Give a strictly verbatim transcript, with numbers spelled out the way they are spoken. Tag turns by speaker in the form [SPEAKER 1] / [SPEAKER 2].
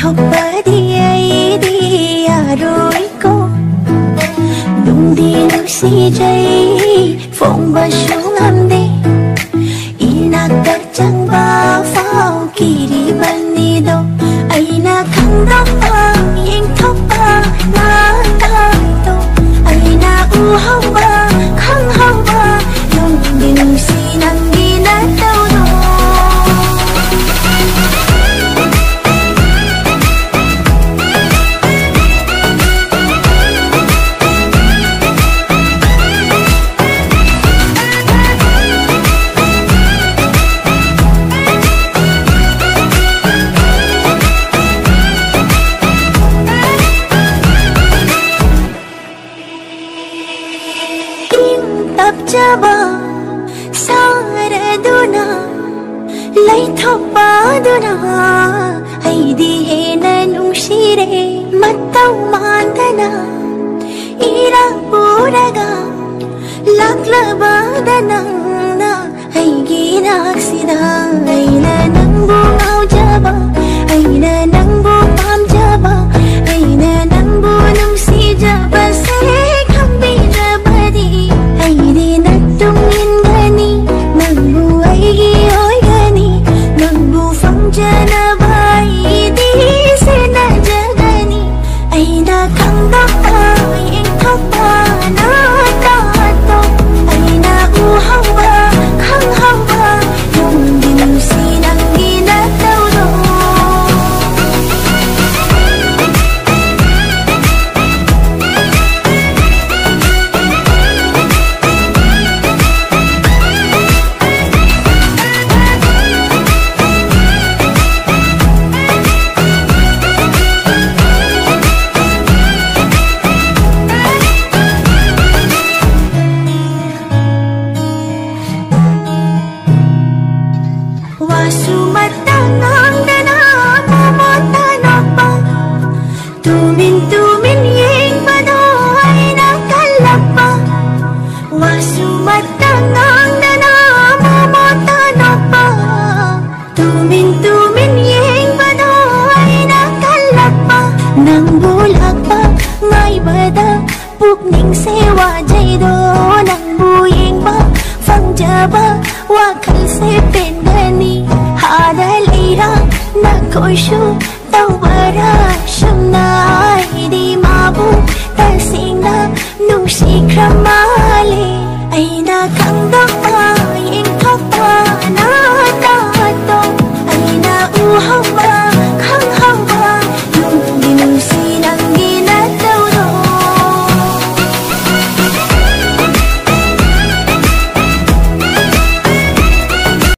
[SPEAKER 1] ꯊꯣꯛꯄꯗꯤ ꯑꯩꯗꯤ ꯌꯥꯔꯣꯏꯀꯣ ꯅꯨꯡꯗꯤ ꯅꯨꯡꯁꯤꯖꯩ ꯐꯣꯡꯕꯁꯨ ꯉꯝꯗꯦ 이나까 짱바 파오기리반니도 아이나 강덕바 잉턱바 나다도 아이나 우허바 강허바 용딩시 남기나 떠도 tapjaba saraduna laithoppaduna aidi hena nungsire mattau mandana ira puraga laklabadana na aigi naksida aina nangbu aujaba aina nangbu pamjaba aina nangbu nungsijaba se khambijabadi aidi natungingani nangbu aigi oigani nangbu famjanaba aidi senajagani aina khangdapa yengthokpa natato aina uhawa khanghawa yongdi nusi nangi natawdo Wasumatangandana mamotanapa tumin tumin yeng bado ay nakalapa Wasumatangandana mamotanapa tumin tumin yeng bado ay nakalapa nang bulak pa ngay bada pukning sewa jaydo nang buyeng pa fangjaba wakal se pendani hadal ira na koishu tawara